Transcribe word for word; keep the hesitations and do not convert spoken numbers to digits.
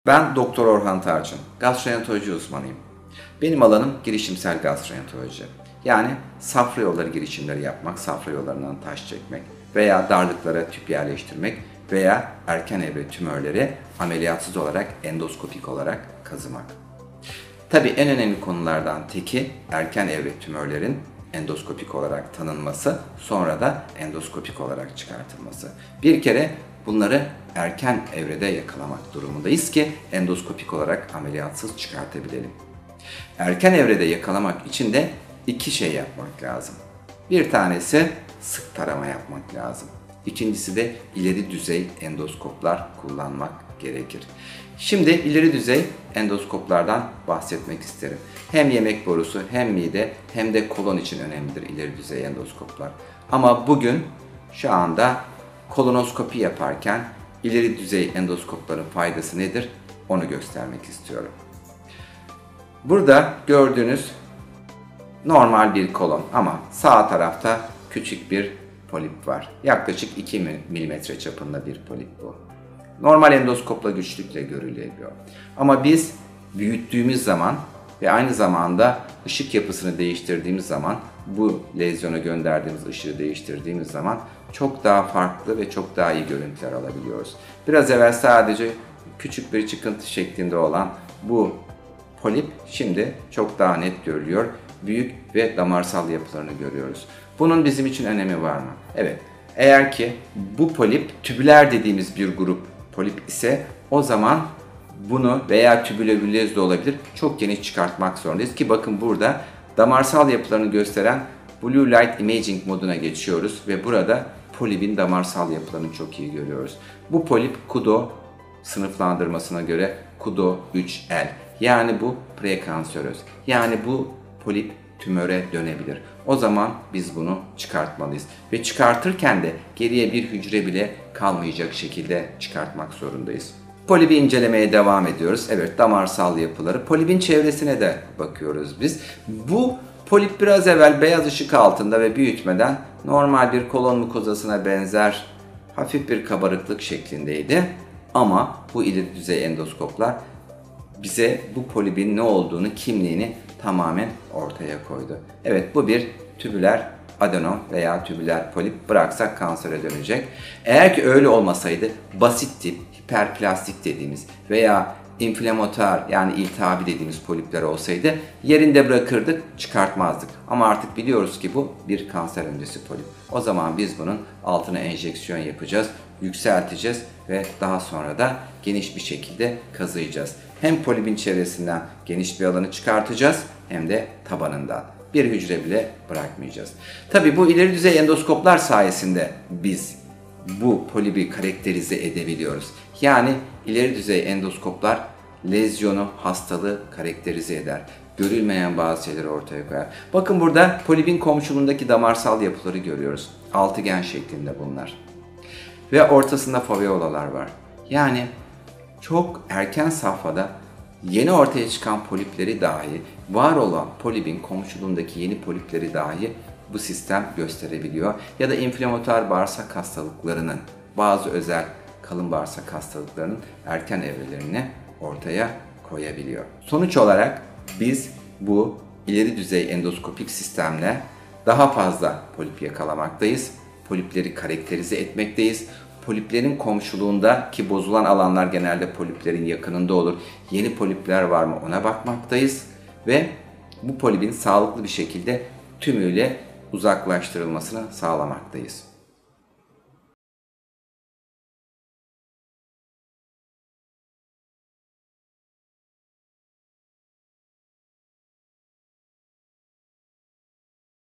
Ben Doktor Orhan Tarçın, gastroenteroloji uzmanıyım. Benim alanım girişimsel gastroenteroloji. Yani safra yolları girişimleri yapmak, safra yollarından taş çekmek veya darlıklara tüp yerleştirmek veya erken evre tümörleri ameliyatsız olarak endoskopik olarak kazımak. Tabii en önemli konulardan teki erken evre tümörlerin endoskopik olarak tanınması, sonra da endoskopik olarak çıkartılması. Bir kere bunları erken evrede yakalamak durumundayız ki endoskopik olarak ameliyatsız çıkartabilelim. Erken evrede yakalamak için de iki şey yapmak lazım. Bir tanesi sık tarama yapmak lazım. İkincisi de ileri düzey endoskoplar kullanmak gerekir. Şimdi ileri düzey endoskoplardan bahsetmek isterim. Hem yemek borusu hem mide hem de kolon için önemlidir ileri düzey endoskoplar. Ama bugün şu anda kolonoskopi yaparken ileri düzey endoskopların faydası nedir? Onu göstermek istiyorum. Burada gördüğünüz normal bir kolon ama sağ tarafta küçük bir polip var. Yaklaşık iki milimetre çapında bir polip bu. Normal endoskopla güçlükle görülüyor. Ama biz büyüttüğümüz zaman ve aynı zamanda ışık yapısını değiştirdiğimiz zaman, bu lezyona gönderdiğimiz ışığı değiştirdiğimiz zaman çok daha farklı ve çok daha iyi görüntüler alabiliyoruz. Biraz evvel sadece küçük bir çıkıntı şeklinde olan bu polip şimdi çok daha net görülüyor. Büyük ve damarsal yapılarını görüyoruz. Bunun bizim için önemi var mı? Evet. Eğer ki bu polip tübüler dediğimiz bir grup polip ise o zaman bunu veya tübülobülez de olabilir çok geniş çıkartmak zorundayız ki bakın burada damarsal yapılarını gösteren Blue Light Imaging moduna geçiyoruz ve burada polipin damarsal yapılarını çok iyi görüyoruz. Bu polip Kudo sınıflandırmasına göre Kudo üç L, yani bu prekanseröz, yani bu polip tümöre dönebilir. O zaman biz bunu çıkartmalıyız ve çıkartırken de geriye bir hücre bile kalmayacak şekilde çıkartmak zorundayız. Polibi incelemeye devam ediyoruz. Evet, damarsal yapıları. Polibin çevresine de bakıyoruz biz. Bu polip biraz evvel beyaz ışık altında ve büyütmeden normal bir kolon mukozasına benzer hafif bir kabarıklık şeklindeydi. Ama bu ileri düzey endoskoplar bize bu polibin ne olduğunu, kimliğini tamamen ortaya koydu. Evet, bu bir tübüler adenom veya tübüler polip, bıraksak kansere dönecek. Eğer ki öyle olmasaydı basit tip hiperplastik dediğimiz veya inflamatuar yani iltihabi dediğimiz polipler olsaydı yerinde bırakırdık, çıkartmazdık. Ama artık biliyoruz ki bu bir kanser öncesi polip. O zaman biz bunun altına enjeksiyon yapacağız, yükselteceğiz ve daha sonra da geniş bir şekilde kazıyacağız. Hem polibin çevresinden geniş bir alanı çıkartacağız hem de tabanından. Bir hücre bile bırakmayacağız. Tabii bu ileri düzey endoskoplar sayesinde biz bu polibi karakterize edebiliyoruz. Yani ileri düzey endoskoplar lezyonu, hastalığı karakterize eder. Görülmeyen bazı şeyleri ortaya koyar. Bakın burada polibin komşuluğundaki damarsal yapıları görüyoruz. Altıgen şeklinde bunlar. Ve ortasında foveolalar var. Yani çok erken safhada yeni ortaya çıkan polipleri dahi, var olan polibin komşuluğundaki yeni polipleri dahi bu sistem gösterebiliyor. Ya da inflamatuar bağırsak hastalıklarının, bazı özel kalın bağırsak hastalıklarının erken evrelerini ortaya koyabiliyor. Sonuç olarak biz bu ileri düzey endoskopik sistemle daha fazla polip yakalamaktayız. Polipleri karakterize etmekteyiz. Poliplerin komşuluğunda ki bozulan alanlar genelde poliplerin yakınında olur. Yeni polipler var mı ona bakmaktayız ve bu polibin sağlıklı bir şekilde tümüyle uzaklaştırılmasını sağlamaktayız.